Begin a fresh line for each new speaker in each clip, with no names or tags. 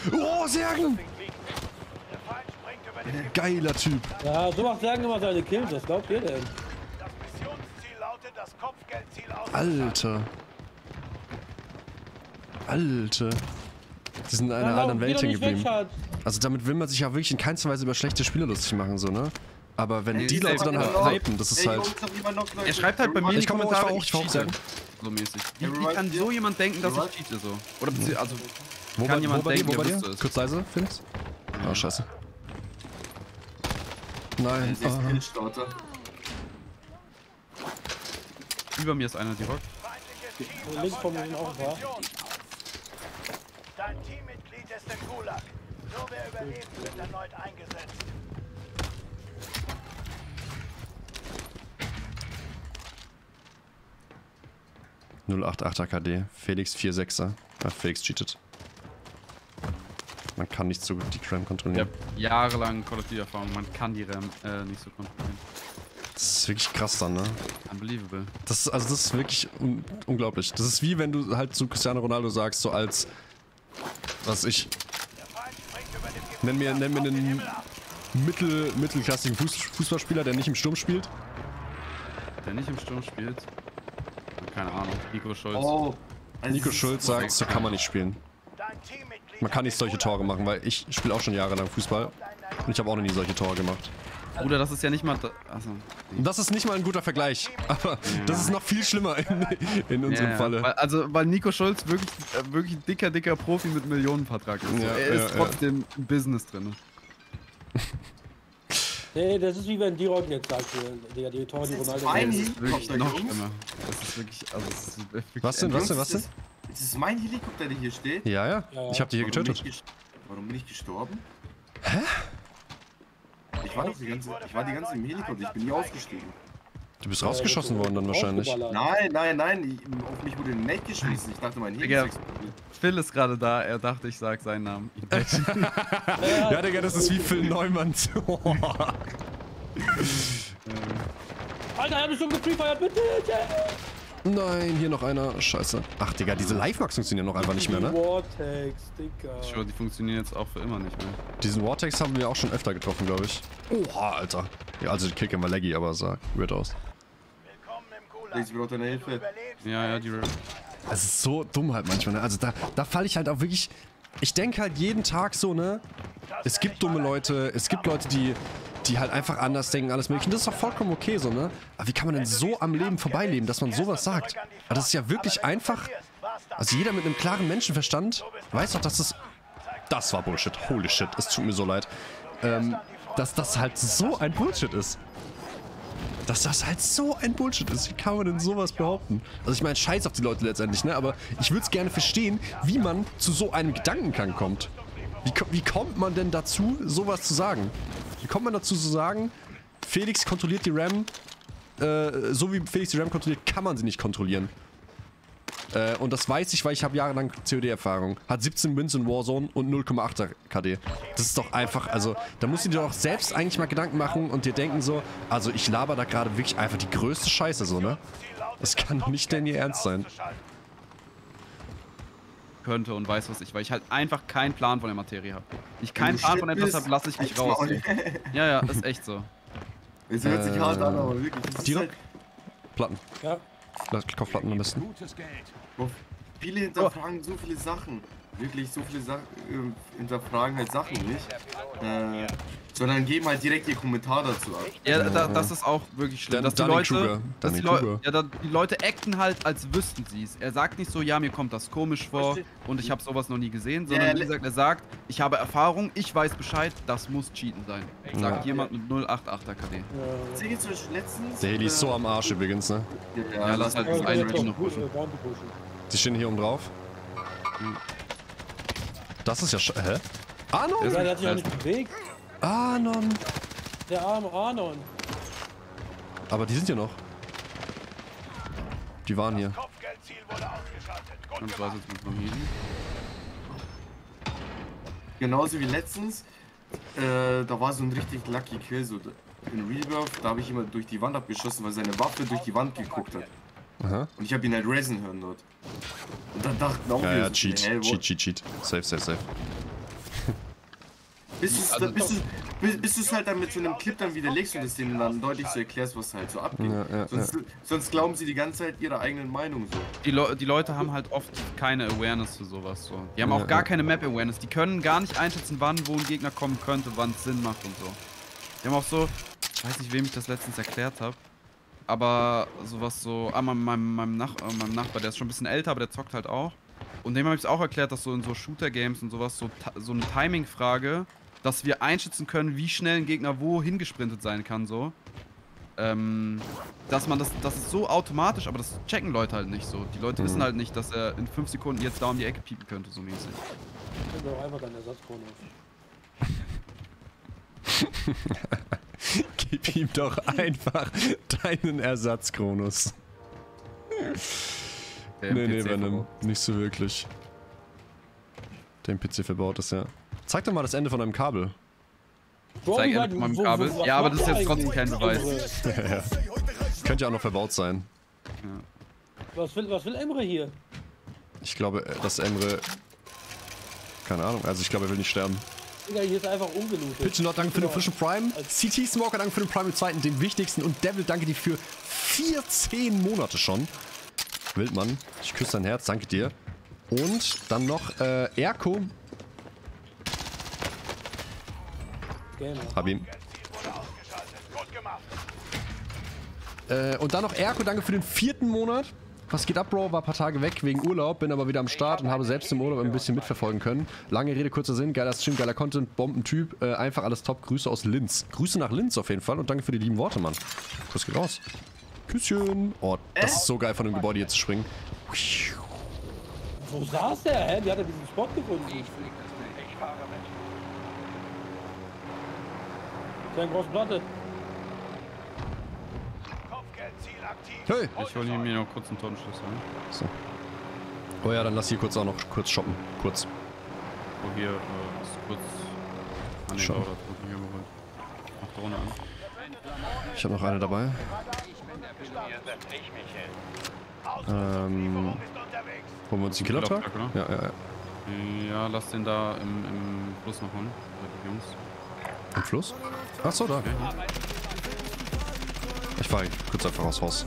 Oh, Särgen! Geiler Typ.
Ja, so macht Särgen immer seine Kills, was glaubt ihr denn?
Das Missionsziel lautet, das Kopfgeldziel
Alter. Alter. Die sind in einer anderen Welt hängen geblieben. Also damit will man sich ja wirklich in keinster Weise über schlechte Spiele lustig machen, so, ne? Aber wenn die Leute dann halt hypen, das ist halt...
Er schreibt halt bei mir in die Kommentare,
ich fahr auch sagen.
So mäßig. Wie kann so jemand denken, dass ich cheate so? Oder also...
Wo
kann jemand denken,
wo bei dir? Kurz leise, Finns? Oh, scheiße. Nein.
Über mir ist einer direkt.
Links von mir sind auch ein paar.
Dein Teammitglied ist im Gulag. Nur wer überlebt, wird erneut eingesetzt.
.088er KD, Felix 4.6er. Ja, Felix cheatet. Man kann nicht so gut die RAM kontrollieren.
Ich habe jahrelang Call of Duty Erfahrung, man kann die RAM nicht so kontrollieren.
Das ist wirklich krass dann, ne?
Unbelievable.
Das ist wirklich unglaublich. Das ist wie wenn du halt zu Cristiano Ronaldo sagst, so als... Was ich... Nenn mir einen mittelklassigen Fußballspieler, der nicht im Sturm spielt.
Der nicht im Sturm spielt? Keine Ahnung. Nico Schulz.
Oh, Nico Schulz sagt, so kann man nicht spielen. Man kann nicht solche Tore machen, weil ich spiele auch schon jahrelang Fußball. Und ich habe auch noch nie solche Tore gemacht.
Bruder, das ist ja nicht mal... Also,
das ist nicht mal ein guter Vergleich. Aber das ist noch viel schlimmer in unserem Falle.
Weil Nico Schulz wirklich ein dicker Profi mit Millionenvertrag ist.
Ja,
er ist trotzdem im Business drin.
Nee, das ist wie wenn D-Rock jetzt sagt, Digga, die Tore, die Ronaldo...
Das ist wirklich noch schlimmer. Das ist wirklich... Also, das ist wirklich
was denn?
Ist es mein Helikopter, der hier steht?
Ja. Ich hab die hier getötet.
Warum bin ich gestorben?
Hä?
Ich war die ganze Zeit im Helikopter, ich bin nie ausgestiegen.
Du bist rausgeschossen worden dann wahrscheinlich.
Nein, auf mich wurde ein Net geschmissen. Ich dachte, mein Helikopter ist explodiert.
Phil ist gerade da, er dachte, ich sag seinen Namen.
Ja, Digga, das ist wie Phil Neumann.
Alter, er hat mich schon gefreefeiert, bitte!
Nein, hier noch einer. Scheiße. Ach, Digga, diese Live-Max funktionieren noch einfach nicht mehr, ne?
Vortex, Digga.
Ich schwör, die funktionieren jetzt auch für immer nicht mehr.
Diesen Vortex haben wir auch schon öfter getroffen, glaube ich. Oha, Alter. Ja, also die Kicke war laggy, aber sah weird aus.
Ich brauche deine Hilfe.
Ja, die...
Es ist so dumm halt manchmal, ne? Also da falle ich halt auch wirklich... Ich denke halt jeden Tag so, ne? Es gibt dumme Leute, es gibt Leute, die halt einfach anders denken, alles mögliche. Das ist doch vollkommen okay so, ne? Aber wie kann man denn so am Leben vorbeileben, dass man sowas sagt? Aber das ist ja wirklich einfach... Also jeder mit einem klaren Menschenverstand weiß doch, dass es... Das war Bullshit. Holy shit, es tut mir so leid. Dass das halt so ein Bullshit ist. Dass das halt so ein Bullshit ist. Wie kann man denn sowas behaupten? Also ich meine, scheiß auf die Leute letztendlich, ne? Aber ich würde es gerne verstehen, wie man zu so einem Gedankengang kommt. Wie kommt man denn dazu, sowas zu sagen? Wie kommt man dazu zu sagen, Felix kontrolliert die RAM, so wie Felix die RAM kontrolliert, kann man sie nicht kontrollieren. Und das weiß ich, weil ich habe jahrelang COD-Erfahrung. Hat 17 Wins in Warzone und 0,8er KD. Das ist doch einfach, also da musst du dir doch selbst eigentlich mal Gedanken machen und dir denken so, also ich laber da gerade wirklich einfach die größte Scheiße so, ne? Das kann doch nicht denn ihr Ernst sein.
Könnte und weiß was ich, weil ich halt einfach keinen Plan von der Materie habe. Ich keinen Plan von etwas habe, lasse ich mich raus. Ja, ist echt so.
Es hört sich hart an, aber wirklich.
Direkt Platten.
Ja.
Kopfplatten am besten.
Viele hinterfragen so viele Sachen. Wirklich so viele Sachen hinterfragen halt Sachen nicht. Sondern geben halt direkt ihr Kommentar dazu ab.
Ja, das ist auch wirklich schlimm. Dass die Leute acten halt, als wüssten sie es. Er sagt nicht so, ja, mir kommt das komisch vor und ich habe sowas noch nie gesehen, sondern wie gesagt, er sagt, ich habe Erfahrung, ich weiß Bescheid, das muss Cheaten sein. Sagt jemand mit 0,88er KD.
Der Heli ist so am Arsch übrigens, ne?
Ja, lass halt das eine noch pushen.
Die stehen hier oben drauf. Das ist ja hä? Anon?
Ja, der hat sich auch nicht bewegt.
Anon.
Der arme Anon.
Aber die sind hier noch. Die waren hier.
Und was jetzt mit dem Heli?
Genauso wie letztens. Da war so ein richtig lucky Kill. So in Rebirth, da habe ich immer durch die Wand abgeschossen, weil seine Waffe durch die Wand geguckt hat.
Aha.
Und ich habe ihn halt resen hören dort. Und dann dachten auch
ja, Cheat. Safe.
Bis du es halt dann mit so einem Clip dann widerlegst und es denen dann deutlich so erklärst, was halt so abgeht. Sonst glauben sie die ganze Zeit ihrer eigenen Meinung so.
Die Leute haben halt oft keine Awareness für sowas so. Die haben auch gar keine Map-Awareness. Die können gar nicht einschätzen, wann wo ein Gegner kommen könnte, wann es Sinn macht und so. Die haben auch so, ich weiß nicht, wem ich das letztens erklärt habe, aber sowas so, meinem Nachbar, der ist schon ein bisschen älter, aber der zockt halt auch. Und dem habe ich es auch erklärt, dass so in so Shooter-Games und sowas so eine Timing-Frage, dass wir einschätzen können, wie schnell ein Gegner wo hingesprintet sein kann, so. Dass man das ist so automatisch, aber das checken Leute halt nicht so. Die Leute wissen halt nicht, dass er in 5 Sekunden jetzt da um die Ecke piepen könnte, so mäßig.
Ich bin doch einfach dein Ersatzbonus.
Gib ihm doch einfach deinen Ersatzkronus. Nee, Venom, nicht so wirklich. Der im PC verbaut ist, ja. Zeig doch mal das Ende von deinem Kabel.
Zeig Ende von meinem Kabel. Ja, aber das ist jetzt trotzdem kein Beweis.
Ja. Könnte ja auch noch verbaut sein.
Ja.
Was will Emre hier?
Ich glaube, dass Emre... Keine Ahnung, also ich glaube, er will nicht sterben.
Digga, hier ist einfach ungelootet.
Pitchenlord, danke für den frischen Prime. CT Smoker, danke für den Prime im zweiten, den wichtigsten. Und Devil, danke dir für 14 Monate schon. Wildmann, ich küsse dein Herz, danke dir. Und dann noch Erko. Hab ihn. Und dann noch Erko, danke für den 4. Monat. Was geht ab, Bro? War ein paar Tage weg wegen Urlaub, bin aber wieder am Start und habe selbst im Urlaub ein bisschen mitverfolgen können. Lange Rede, kurzer Sinn, geiler Stream, geiler Content, Bombentyp, einfach alles top. Grüße aus Linz. Grüße nach Linz auf jeden Fall und danke für die lieben Worte, Mann. Kuss geht raus. Küsschen. Oh, das ist so geil von dem Gebäude hier zu springen.
Wo saß der, hä? Wie hat er diesen Spot gefunden?
Ich fahre mit.
Sehr große Platte.
Kopfgeldziel aktiv.
Hey!
Ich hole mir noch kurz einen Tonnenschlüssel.
So. Oh ja, dann lass hier kurz auch noch kurz shoppen. Kurz.
Oh, hier ist kurz an den
Schon.
Bau da drunten hier geholt. Mach Drohne an.
Ich habe noch eine dabei. Holen wir uns den Killertruck?
Killertruck,
Ja, ja, ja.
Ja, lass den da im Fluss noch holen. Die Jungs.
Im Fluss? Achso, da.
Okay.
Ich fahre kurz einfach aufs Haus.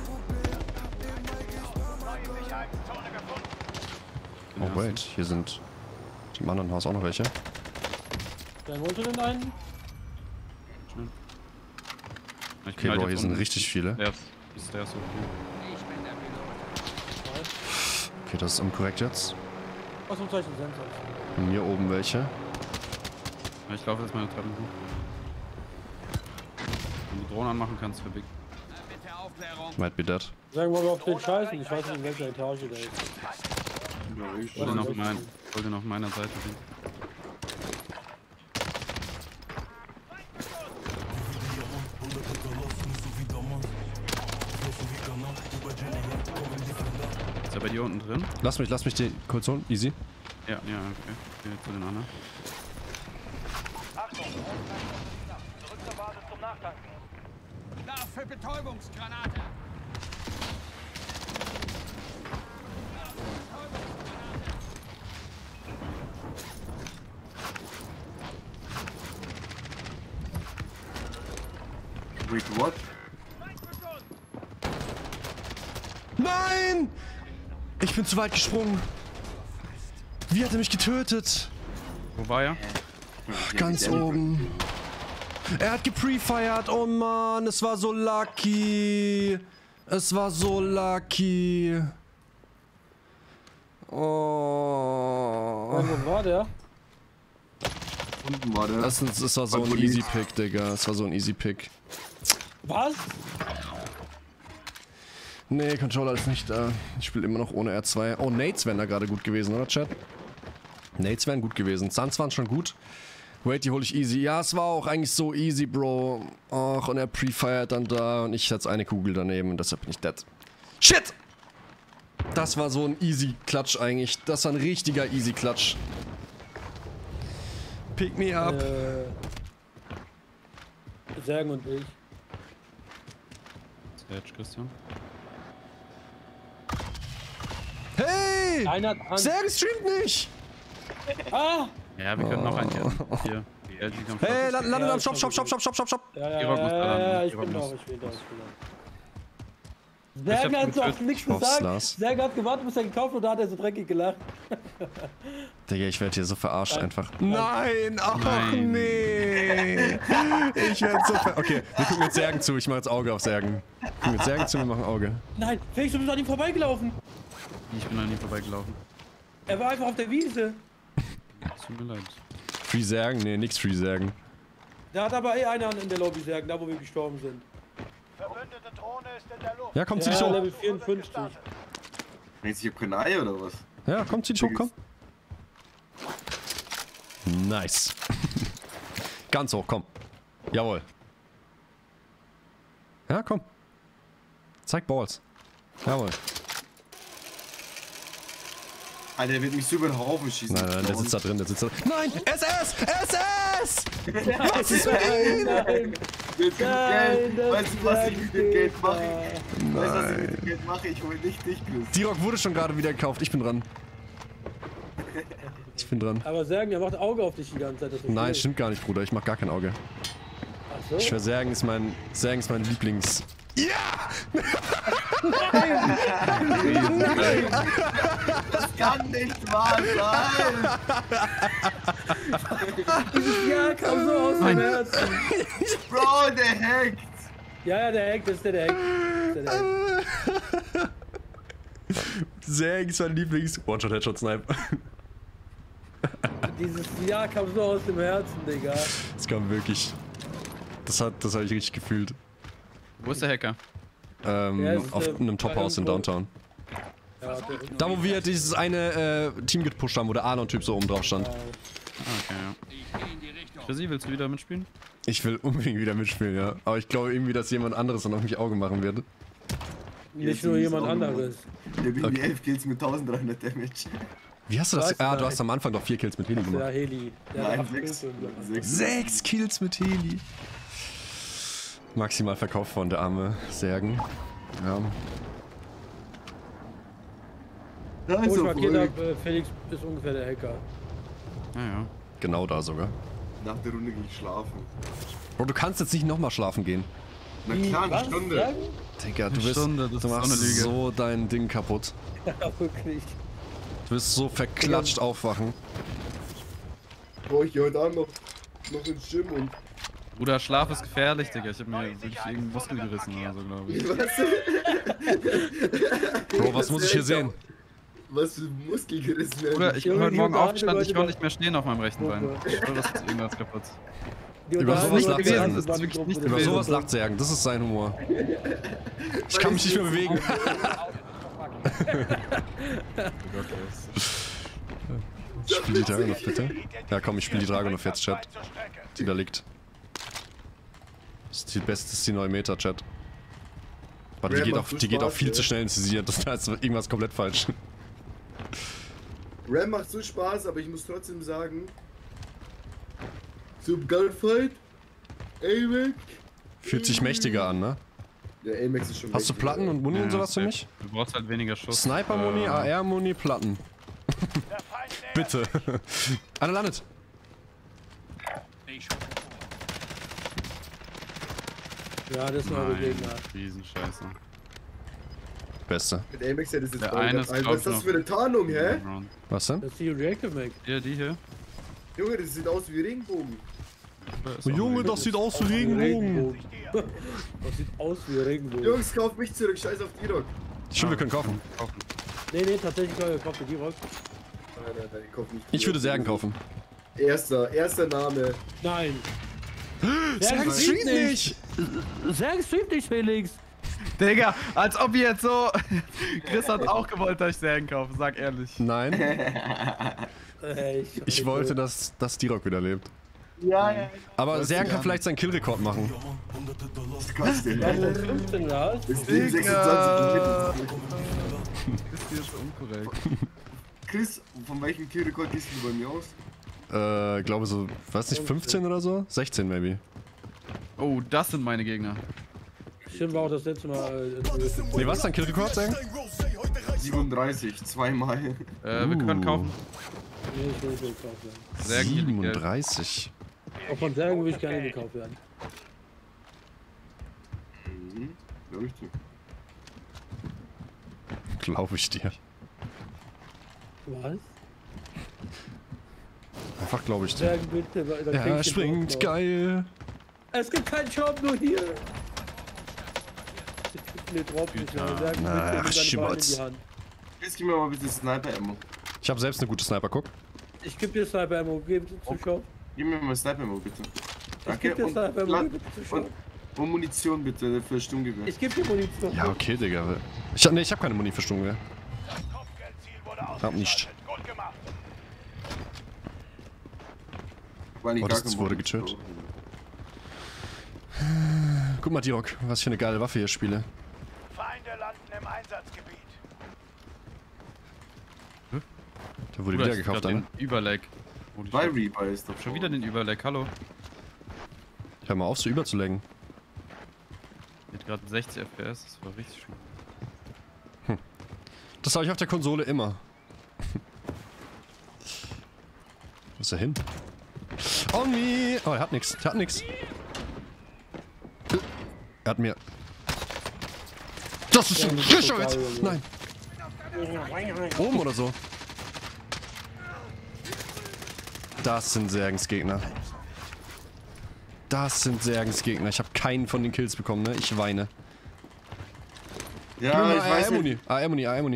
Oh wait, hier sind im anderen Haus auch noch welche.
Wer wollte denn einen?
Okay, Bro, hier sind richtig viele.
Der ist okay.
Okay, das ist unkorrekt jetzt.
Ausrufezeichen Sensor.
Und hier oben welche.
Ja, ich laufe jetzt meine Treppen hoch. Wenn du Drohnen anmachen kannst für Big.
Might be dead.
Sagen wir mal auf den Scheißen, ich weiß nicht in welcher Etage der ist.
Ich wollte noch auf meiner Seite sind. Ist er bei dir unten drin?
Lass mich den kurz holen. Easy.
Ja, okay. Geh zu den anderen.
Achtung, zurück zur Basis zum Nachtanken.
Klar für Betäubungsgranate.
Wait, what?
Nein! Ich bin zu weit gesprungen. Wie hat er mich getötet?
Wo war er?
Ganz oben. Er hat geprefired. Oh Mann, es war so lucky. Es war so lucky. Oh.
Wo war der?
Unten war der.
Das war so ein Easy Pick, Digga. Es war so ein Easy Pick.
Was?
Nee, Controller ist nicht da. Ich spiele immer noch ohne R2. Oh, Nates wären da gerade gut gewesen, oder Chat? Nates wären gut gewesen. Suns waren schon gut. Wait, die hole ich easy. Ja, es war auch eigentlich so easy, Bro. Och, und er prefired dann da und ich hatte eine Kugel daneben und deshalb bin ich dead. Shit! Das war so ein easy Klatsch eigentlich. Das war ein richtiger easy Klatsch. Pick me up.
Särgen und ich.
Edge, Christian.
Hey!
Einer hat Angst.
Sehr gestreamt nicht!
Ah!
Ja, wir können noch einen hier. Geld liegt am
Hey,
Schloss.
lande am Stopp.
Ja,
Irok muss da landen.
ich
Irok
bin
muss.
doch. Sergen hat so auch nichts
hoff's,
gesagt.
Lars.
Sergen hat gewartet, bis er gekauft und da hat er so dreckig gelacht.
Digga, ich werde hier so verarscht einfach. Nein, ach
Nein.
nee. Ich werde so Okay, wir gucken jetzt Särgen zu. Ich mache jetzt Auge auf Särgen. Wir gucken jetzt Särgen zu, wir machen Auge.
Nein, Felix, du bist an ihm vorbeigelaufen.
Ich bin an ihm vorbeigelaufen.
Er war einfach auf der Wiese.
Tut mir leid.
Free Särgen? Nee, nix Free Särgen.
Da hat aber einer in der Lobby Sergen, da wo wir gestorben sind.
Verbündete Drohne ist in der Luft.
Ja, komm, zieh dich
Ja,
hoch.
Level 54.
Meinst du, ich hab keine Eier oder was?
Ja, komm, zieh dich hoch, komm. Nice. Ganz hoch, komm. Jawohl. Ja, komm. Zeig Balls. Jawohl.
Alter, der wird mich so über den Haufen schießen.
Nein, der sitzt da drin, der sitzt da drin. Nein! SS! SS!
Was ist nein.
Mit dem
Nein,
Geld.
das
Weißt du, was ich mit dem
geht
Geld mache?
Nein.
Weißt du, was ich mit dem Geld mache? Ich hol nicht dich, Chris.
D-Rock wurde schon gerade wieder gekauft. Ich bin dran. Ich bin dran.
Aber Sergen, der macht Auge auf dich die ganze Zeit. Das ist
Nein,
okay.
stimmt gar nicht, Bruder. Ich mach gar kein Auge.
Ach so.
Ich schwör, Särgen ist mein Lieblings... Ja!
Das kann nicht wahr sein!
Ja, kam so aus dem Herzen.
Bro, der hackt!
Ja, der Hack, das ist der Hack. Das ist der Hack.
Särgen ist mein Lieblings... One-Shot, Headshot, Snipe.
Dieses Ja kam so aus dem Herzen, Digga.
Das kam wirklich... Das hab ich richtig gefühlt.
Wo ist der Hacker?
Der ist,
Auf einem Top-House in Downtown.
Ja,
Da, wo wir dieses eine Team gepusht haben, wo der Arnon-Typ so oben drauf stand.
Ah, okay, ja. Chrissy, willst du wieder mitspielen?
Ich will unbedingt wieder mitspielen, ja. Aber ich glaube irgendwie, dass jemand anderes dann auf mich Auge machen wird.
nicht nur jemand anderes.
Der bin
Okay.
11 Kills mit 1300 Damage.
Wie hast du das?
Weiß
Ah, du
nicht.
hast am Anfang doch 4 Kills mit Heli
Der
gemacht.
Heli. Der hat
Nein,
8
6.
Punkte.
6 Kills mit Heli. Maximal verkauft von der arme Särgen. Ja.
Da
Wo
ist
ich
er
markiert
verrückt.
habe, Felix ist ungefähr der Hacker.
Ja.
Genau da sogar.
Nach der Runde gehe ich schlafen.
Bro, du kannst jetzt nicht nochmal schlafen gehen.
Na klar, eine
Was?
Stunde.
Sergen?
Digga, du
Eine Stunde, das
du
ist so
machst
eine Lüge.
so dein Ding kaputt.
Ja, wirklich.
Du wirst so verklatscht aufwachen.
Boah, ich geh heute Abend noch ins Gym und...
Bruder, Schlaf ist gefährlich, Digga. Ich hab mir wirklich irgendeinen Muskel gerissen oder so, glaube ich.
Bro, was muss ich hier sehen?
Was für Muskel gerissen werden.
Bruder, ich bin
Junge,
heute
die
Morgen
Unterhaltung
aufgestanden, ich
heute
konnte nicht mehr stehen auf meinem rechten Bein.
Gruppe.
Ich schwöre, das ist irgendwas kaputt.
Die
Über
Unterhaltung
sowas
heute
lacht Sergen.
Abend
Das ist
war die
wirklich
Gruppe
nicht
des
Über
gewesen.
sowas lacht Särgen, das ist sein Humor. Ich kann mich nicht mehr bewegen. Spiel die Dragon auf bitte. Ja komm, ich spiele die Dragon auf jetzt, Chat. Die da liegt. Das ist die beste, das ist die neue Meta-Chat. Warte, die geht auch viel zu schnell ins Visier. Da ist irgendwas komplett falsch.
Ram macht so Spaß, aber ich muss trotzdem sagen... Zum Gunfight... AMAX...
Fühlt sich mächtiger an, ne?
Ja, AMAX ist schon
Hast du
mächtig,
Platten und Muni und
Ja,
sowas für
safe.
mich?
Du brauchst halt weniger Schuss.
Sniper-Muni, AR-Muni, Platten.
Der Feind nähert
Bitte. Einer landet.
Ja, das ist eure Gegner.
Riesenscheiße.
Beste.
Mit AMAX hätte es jetzt
Der
bald
eine ist,
abfallen.
glaub
Was ist das
ich,
für eine Tarnung, hä?
Was denn?
Das ist die Reactive Mag.
Hier, die hier.
Junge, das sieht aus wie Regenbogen.
Junge, das sieht aus wie Regenbogen.
Das sieht aus wie Regenbogen.
Jungs, kauft mich zurück, scheiß auf D-Rock.
Stimmt, wir können kaufen.
Nee, tatsächlich kauft ihr die Rock.
Nein, kauf nicht.
Ich würde Särgen kaufen.
Erster Name.
Nein.
Särgen streamt nicht!
Sergen streamt nicht, Felix.
Digga, als ob ihr jetzt so... Chris hat auch gewollt, dass ich Serien kaufe, sag ehrlich.
Nein, ich wollte, dass D-Rock wieder lebt.
Ja.
Aber Särgen kann vielleicht seinen Killrekord machen.
Das kostet.
Ja, 15 Grad.
Es liegen 26
Ist hier so unkorrekt.
Chris, von welchem Killrekord gehst du bei mir aus?
Glaube so, weiß nicht, 15 oder so? 16 maybe.
Oh, das sind meine Gegner.
Stimmt, war auch das letzte Mal.
Nee, was ist dein Killrekord, Särgen?
37, zweimal.
Wir können kaufen.
Nee, ich will nicht kaufen.
Särgen hier liegt Geld.
37.
Auch von Särgen würde ich gerne gekauft werden.
Mhm. Glaub ich dir.
Glaube ich dir.
Was?
Einfach glaube ich dir.
Särgen bitte, weil dann krieg
Er
ich den
springt,
Shop noch.
geil.
Es gibt keinen Shop, nur hier. Nee, drauf nicht mehr. Särgen
Na,
bitte, nimm deine Beine in
Schmutz.
die Hand.
Jetzt gib mir mal bitte Sniper-Ammo.
Ich habe selbst eine gute Sniper, guck.
Ich geb dir Sniper-Ammo, gib dir zu Shop.
Gib mir mal Sniper-Ammo bitte.
Ich geb dir Sniper-Ammo,
la-
gib dir zu Shop.
und Munition bitte für Sturmgewehr.
Ich geb dir Munition.
Ja, okay, Digga. Ich hab keine Muni für Sturmgewehr.
Das Kopfgeldziel wurde
Hab nicht.
Gut gemacht.
War nicht
Oh,
gar
das
kein
wurde
Boden.
getötet. Guck mal, Dirok, was für eine geile Waffe hier spiele.
Feinde landen im Einsatzgebiet.
Da wurde
Bruder,
wieder
ich
gekauft,
hab
ne?
den Überlag.
Bei Reaper ist doch
Schon wieder den Überlag, hallo.
Hör mal auf, so überzulegen.
Mit gerade 60 FPS, das war richtig schön.
Das habe ich auf der Konsole immer. Wo ist er hin? On me! Oh, er hat nix. Er hat nix. Er hat mir... Das ist ein Gescheit! Nein! Oben oder so? Das sind Särgensgegner. Das sind Särgensgegner. Ich habe keinen von den Kills bekommen, ne? Ich weine.
Ja, ich weiß
AR-Muni.
nicht.
AR-Muni.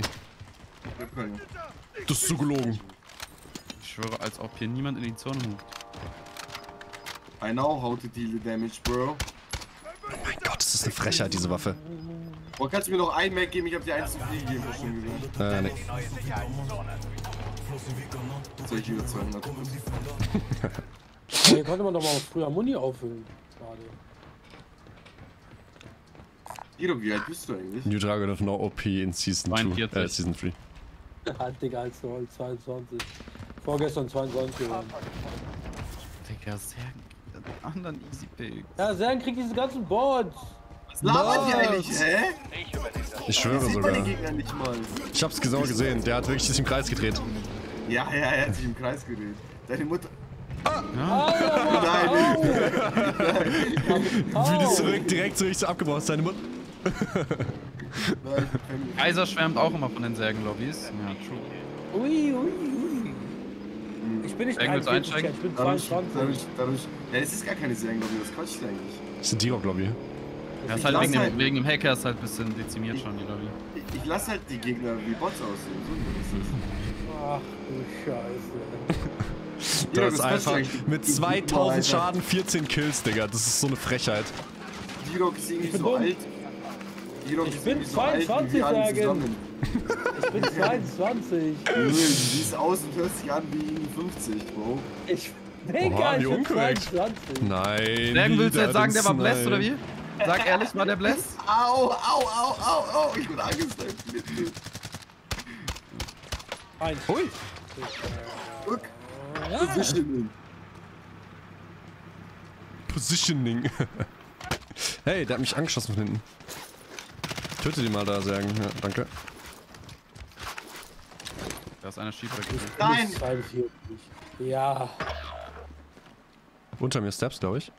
Das ist so gelogen.
Ich schwöre, als ob hier niemand in die Zone moved.
I know how to deal the damage, bro.
Oh mein Gott, das ist eine Frechheit, diese Waffe.
Oh, kannst du mir noch ein Mac geben? Ich hab dir eins zu viel gegeben, für Sturmgewehr.
Ne.
Neue Sicherheitszone.
Soll ich wieder 200?
Hier konnte man doch mal früher Muni auffüllen. Gerade.
Iro, wie alt bist du eigentlich?
New Dragon of No OP in Season 2.
42.
Season 3.
Halt, Digga, als 22. Vorgestern 22 geworden.
Digga, sehr anderen Easy Pick.
Ja, Särgen kriegt diese ganzen Boards.
Was labert ihr eigentlich, hä?
Ich schwöre
Sieht man
sogar.
den Gegner nicht mal.
Ich hab's genau gesehen. Der hat wirklich sich im Kreis gedreht.
Ja, er hat sich im Kreis gedreht. Deine Mutter...
Wie das zurück, direkt so richtig so abgebrochen ist. Deine Mutter.
Nein,
Kaiser schwärmt auch immer von den Särgen-Lobbys. Ja, true.
Ui, ui, ui. Ich bin nicht
Särgen willst du
41,
einsteigen?
ich bin
dadurch...
22.
Ja, es ist gar keine Serienlobby, das quatschst du eigentlich.
Das ist ein Dirok-Lobby.
Ja, ist
Ich
halt
lass
wegen dem Hacker ist halt ein bisschen dezimiert schon, die Lobby.
Ich lasse halt die Gegner wie Bots aussehen. So ist es.
Ach du Scheiße.
Du
Ja,
hast
das kannst du
einfach
eigentlich-
mit
die-
2000
Alter.
Schaden 14 Kills, Digga. Das ist so eine Frechheit.
Dirok ist irgendwie
bin
so
dumm.
alt. Dirok
Ich
ist
bin
irgendwie so alt wie
22
wir alle
sagen.
zusammen.
Ich bin 22.
Junge, du siehst aus und hörst dich an wie 50, Bro.
Ich
Oha,
Digga,
wie
ich bin
unkorrekt.
22.
Nein.
Särgen willst du jetzt sagen, der war
blessed
blessed oder wie? Sag ehrlich, war der blessed?
Au, au, au, au, au. Ich bin angesniped.
Eins.
Ui.
Look. Positioning.
Positioning. Hey, der hat mich angeschossen von hinten. Töte die mal da, Särgen. Ja, danke.
Da ist einer Schiefer gewesen.
Nein.
42. Ja.
Unter mir Steps, glaube ich.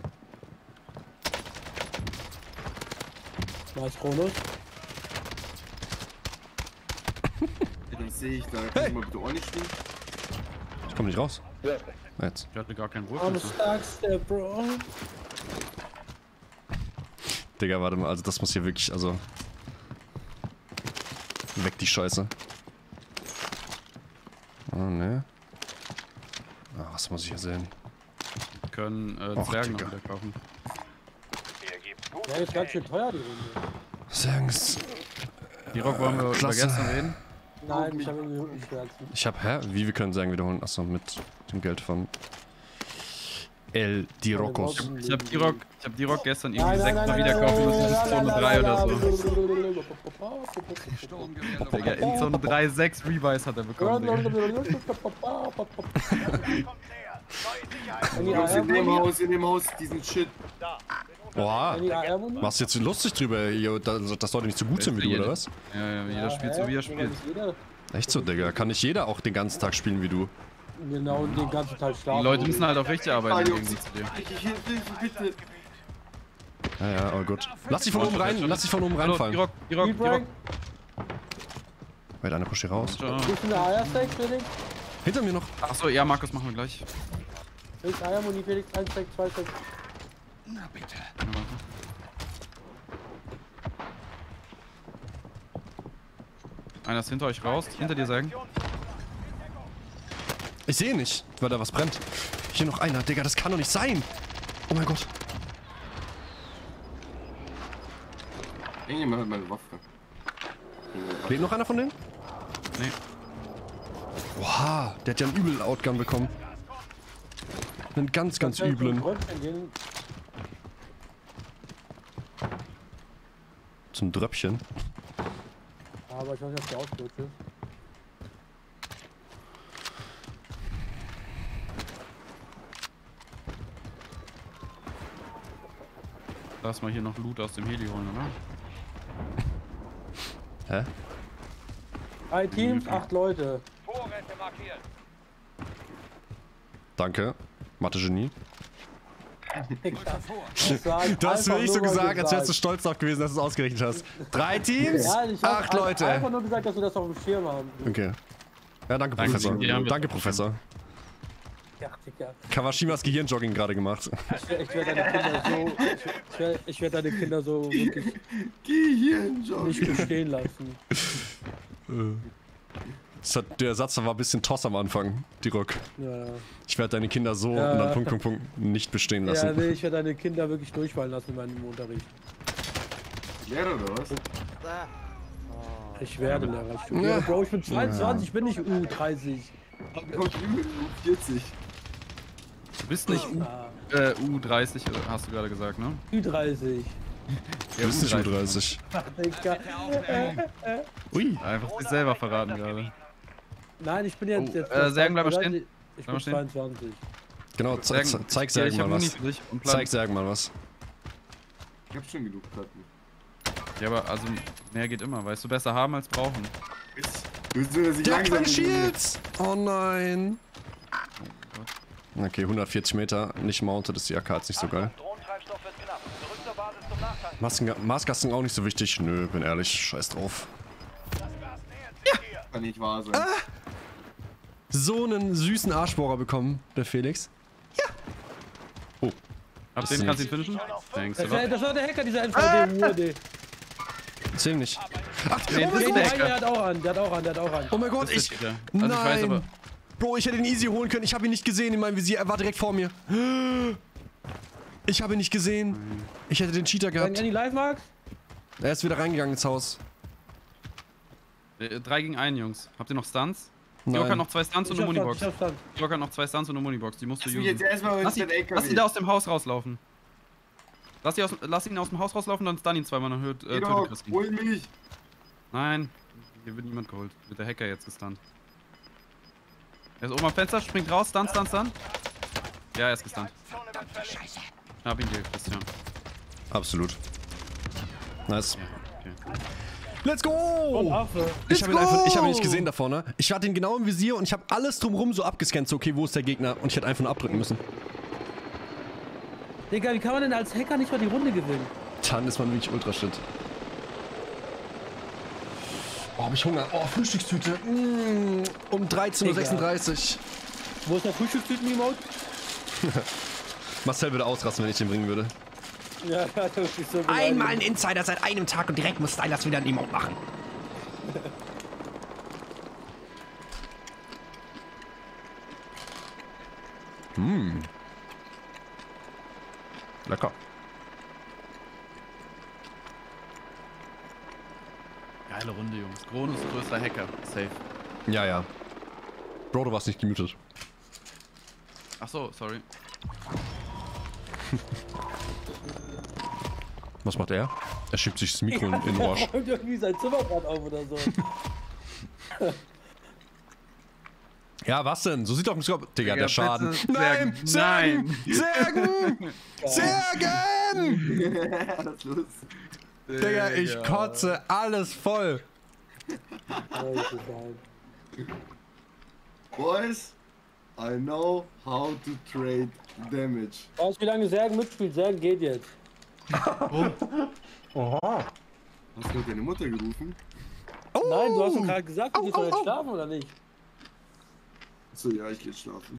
Nice Chronos.
Ja, dann sehe ich da. Kannst du mal bitte ordentlich spielen?
Ich komme nicht raus. Jetzt.
Ich hatte gar keinen Wurf.
Am stärksten, Bro.
Digga, warte mal. Also das muss hier wirklich, also... Weg die Scheiße. Oh, ne. Ah, was muss ich hier sehen?
Wir können
Och,
Zwergen noch
Digga.
wieder kaufen.
Ja, ist ganz schön teuer, die Runde.
Särgens.
Die Rock wollen wir über
Klasse.
gestern reden.
Nein, ich habe irgendwie Rückenschmerzen.
Ich hab, hä? Wie, wir können Särgen wiederholen? Achso, mit dem Geld von... El Dirokos.
Ich hab die Rock gestern irgendwie 6 Mal wieder kaufen müssen, bis Zone 3 oder so. Digga, in Zone 3 6 Rebuys hat er bekommen, Digga.
Kommt näher. Neue Sicherheitszone.
Jungs, in dem Haus, diesen Shit.
Oha.
Die AR-Muni?
Machst du jetzt lustig drüber, yo, das sollte nicht so gut sein wie du, oder was?
Ja, jeder spielt so wie er spielt.
Echt so, Digga. Kann nicht jeder auch den ganzen Tag spielen wie du?
Genau, und den ganzen Tag schlafen.
Die Leute müssen halt auch richtig arbeiten im Gegensatz zu dir.
Hilfe, bitte.
Ja, aber gut. Lass dich von oben rein, lass dich von oben reinfallen.
Die Rock.
Wait, einer pusht hier raus.
Ciao.
Bist du eine Eiersteak, Felix?
Hinter mir noch.
Achso, ja, Markus, machen wir gleich.
Felix, Eiermuni, Felix, 1 Steak, 2 Steak.
Na bitte.
Ja, warte. Einer ist hinter euch raus. Hinter dir sagen.
Ich sehe nicht, weil da was brennt. Hier noch einer. Digga, das kann doch nicht sein. Oh mein Gott.
Irgendjemand hat meine Waffe.
Lebt noch einer von denen?
Nee.
Oha, der hat ja einen üblen Outgun bekommen. Einen ganz üblen. Zum Dröppchen.
Aber ich weiß nicht, ob der ausgerutscht ist.
Lass mal hier noch Loot aus dem Heli holen, oder?
Hä?
3 Teams, 8 Leute.
Vorräte markiert.
Danke. Mathe-Genie.
Du
hast wirklich so gesagt, als wärst du stolz darauf gewesen, dass du es ausgerechnet hast. 3 Teams,
Ja, ich hab
8 Leute.
einfach nur gesagt, dass wir das auf dem Schirm haben.
Okay. Ja, danke, Professor.
Ja,
Danke, Professor.
Ja, Digga.
Kawashimas Gehirnjogging gerade gemacht.
Ich werd deine Kinder so wirklich
Gehirnjogging.
nicht bestehen lassen.
Der Satz war ein bisschen toss am Anfang, die Rock.
Ja.
Ich werde deine Kinder so
Ja.
und dann Punkt nicht bestehen lassen.
Ja, nee, ich werde deine Kinder wirklich durchfallen lassen in meinem Unterricht.
Lehrer oder was?
Ich werde Lehrer studieren. Ja, Bro, ich bin 22, ich bin nicht U30.
Kommt übel 40.
Du bist nicht U30, hast du gerade gesagt, ne?
U30.
Du bist nicht U30.
Digga.
Ui.
Einfach sich selber verraten gerade.
Nein, ich bin jetzt.
Särgen, bleib mal stehen.
Ich
Bleib mal
bin
stehen.
22.
Genau, zeig Särgen
ich hab
mal
Muni
was.
für dich und Plan.
Zeig Särgen mal was.
Ich hab schon genug Platten.
Ja, aber also mehr geht immer, weißt du, besser haben als brauchen.
Willst du, dass ich
Der hat
langsam
keine Shields! Oh nein. Okay, 140 Meter, nicht mounted, ist die AK jetzt nicht so geil.
Drohnentreibstoff wird knapp. Zurück zur Basis zum Nachtanken.
Maßgasting auch nicht so wichtig. Nö, bin ehrlich, scheiß drauf.
Das Gas nähert sich dir.
Kann nicht wahr sein.
So einen süßen Arschbohrer bekommen, der Felix. Ja. Oh.
Ab den kannst du ihn finishen? Thanks a lot.
Das war der Hacker, dieser NVD-Wurde.
Zähl nicht. Ach,
Nee,
oh
das
mein
ist
Gott.
der
Der
Hacker.
hat auch an, der hat auch an.
Oh mein Gott,
Das ist
ich...
der. Also ich weiß aber,
Nein. Bro, ich hätte den easy holen können. Ich habe ihn nicht gesehen in meinem Visier. Er war direkt vor mir. Ich habe ihn nicht gesehen. Ich hätte den Cheater gehabt.
Any Live Mark?
Er ist wieder reingegangen ins Haus.
3 gegen 1, Jungs. Habt ihr noch Stunts? Die Rock hat
Nein.
noch 2 Stunts und
Ich
eine
hab
Munibox.
Stand.
Die Rock hat noch 2 Stunts und eine Munibox. Die musst du
Lass mich jetzt
usen.
erstmal
Lass
den LKW.
ihn da aus dem Haus rauslaufen. Lass ihn aus dem Haus rauslaufen, dann stun ihn zweimal, dann tötet
Georg,
Christi.
hol mich.
Nein, hier wird niemand geholt. Wird der Hacker jetzt gestunt. Er ist oben am Fenster, springt raus, stun. Ja, er ist gestunt. Hab ihn dir, Christian.
Absolut. Nice.
Okay.
Let's
Und
go!
Affe.
Ich habe ihn nicht gesehen da vorne. Ich hatte ihn genau im Visier und ich habe alles drumherum so abgescannt. So, okay, wo ist der Gegner? Und ich hätte einfach nur abdrücken müssen.
Digga, wie kann man denn als Hacker nicht mal die Runde gewinnen?
Dann ist man wirklich ultra shit. Oh, hab ich Hunger. Oh, Frühstückstüte. Um 13:36 Uhr.
Wo ist der Frühstückstüten-Emote?
Marcel würde ausrasten, wenn ich den bringen würde.
Ja, das ist so
Einmal ein Insider seit einem Tag und direkt muss Stylers wieder ein Emote machen.
Lecker.
Geile Runde, Jungs. Kronos größter Hacker. Safe.
Ja, ja. Bro, du warst nicht gemutet.
Achso, sorry.
Was macht er? Er schiebt sich das Mikro in den Arsch.
Er räumt irgendwie sein Zimmer gerade auf oder so.
Ja, was denn? So sieht doch ein Scope. Digga, der
Digga,
Schaden.
bitte.
Nein!
Särgen.
Särgen! Särgen!
Was ist los?
Digga, ich kotze alles voll.
Boys? I know how to trade damage.
Weißt du, wie lange Sergen mitspielt? Sergen geht jetzt.
Oha.
Hast du deine Mutter gerufen?
Nein, du hast doch gerade gesagt, du gehst heute schlafen, oder nicht?
Achso, ja, ich geh jetzt schlafen.